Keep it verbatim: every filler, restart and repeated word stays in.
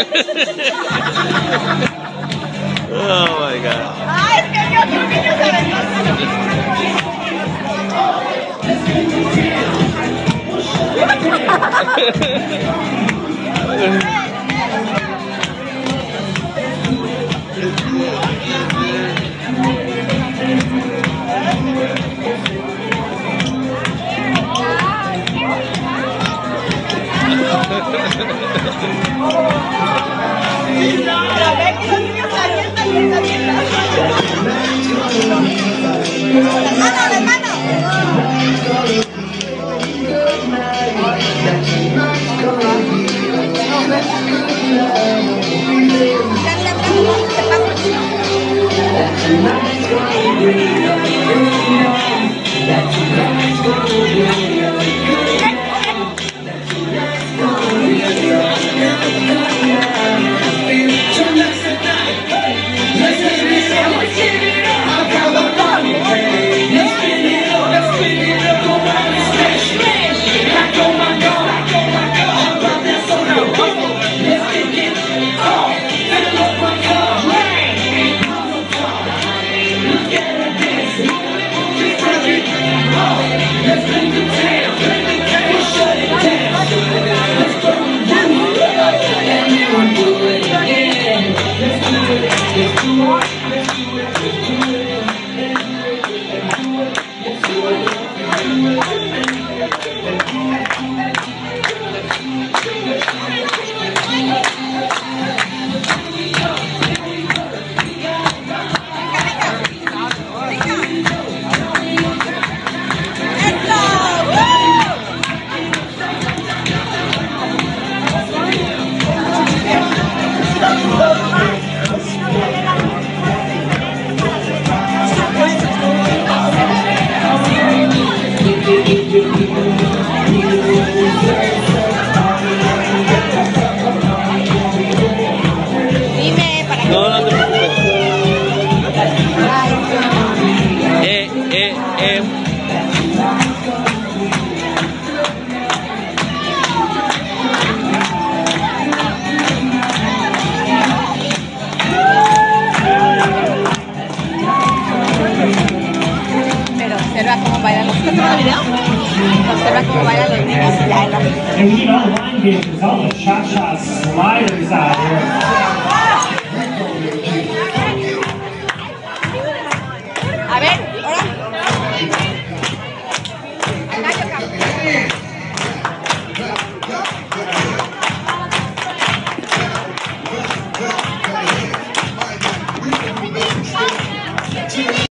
Oh my god. Ah, es que hay otro niño se observa cómo bailan los niños. Observa cómo bailan los niños y ya And we need all the line games, all the shot shots, sliders out here.